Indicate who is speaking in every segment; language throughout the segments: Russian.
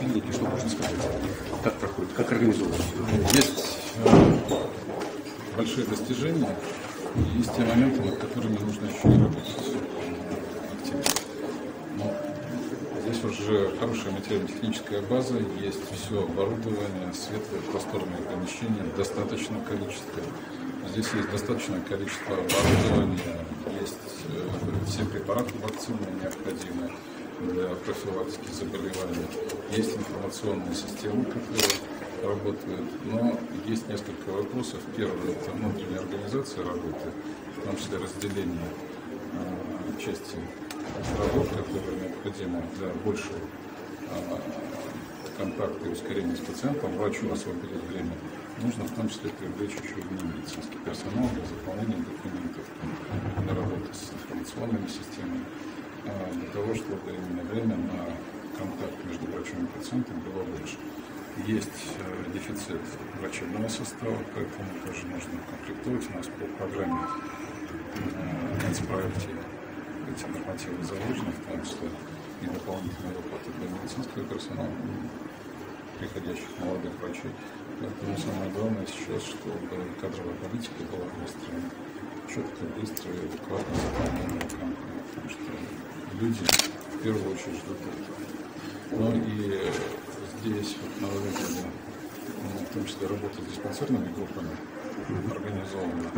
Speaker 1: клиники, что можно сказать? Как проходит, как организовывается?
Speaker 2: Есть большие достижения, и есть те моменты, над которыми нужно еще работать активно. Но здесь уже хорошая материально-техническая база, есть все оборудование, светлые, просторные помещения, достаточное количество. Здесь есть достаточное количество оборудования, есть все препараты вакцины необходимые для профилактики заболеваний. Есть информационные системы, которые работают, но есть несколько вопросов. Первое – это внутренняя организация работы, в том числе разделение части работ, которые необходимы для большего контакта и ускорения с пациентом. Врачу освободить время нужно в том числе привлечь еще и медицинский персонал для заполнения документов, для работы с информационными системами, для того, чтобы именно время на контакт между врачом и пациентом было больше. Есть дефицит врачебного состава, поэтому тоже нужно комплектовать. У нас по программе нацпроекте эти нормативы заложены, в том числе и дополнительные выплаты для медицинского персонала, приходящих молодых врачей. Поэтому самое главное сейчас, чтобы кадровая политика была выстроена четко, быстро и адекватно заполненная вакантами, потому что люди в первую очередь ждут этого. Ну и здесь вот на выходе, в том числе работа с диспансерными группами организована,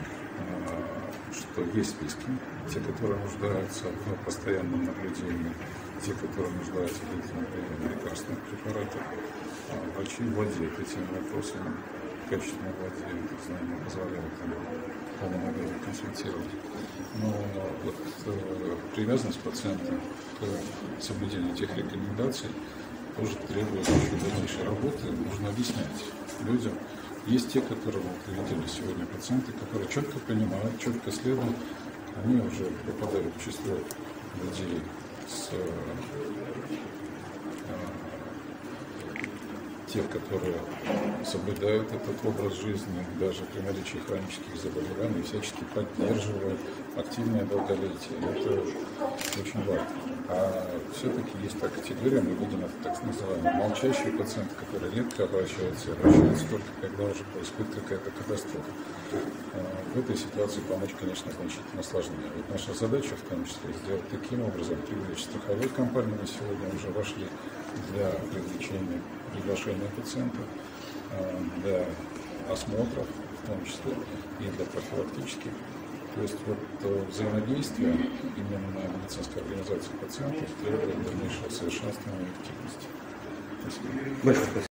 Speaker 2: что есть списки, те, которые нуждаются в постоянном наблюдении, те, которые нуждаются в длительном приеме лекарственных препаратов. Врачи владеют этими вопросами, качественно владеют, знания позволяют им в полном объеме консультировать. Но вот привязанность пациента к соблюдению тех рекомендаций тоже требует еще дальнейшей работы. Нужно объяснять людям. Есть те, которые мы видели сегодня, пациенты, которые четко понимают, четко следуют, они уже попадают в число людей с тех, которые соблюдают этот образ жизни, даже при наличии хронических заболеваний, всячески поддерживают активное долголетие. Это очень важно. А все-таки есть та категория, мы видим это так называемые молчащие пациенты, которые редко обращаются только когда уже происходит какая-то катастрофа. В этой ситуации помочь, конечно, значительно сложнее. Вот наша задача, в том числе, сделать таким образом, привлечь страховые компании, мы сегодня уже вошли для приглашения пациентов, для осмотров, в том числе и для профилактических. То есть вот взаимодействие именно медицинской организации пациентов требует дальнейшего совершенствования и эффективности. Спасибо.
Speaker 1: Большое спасибо.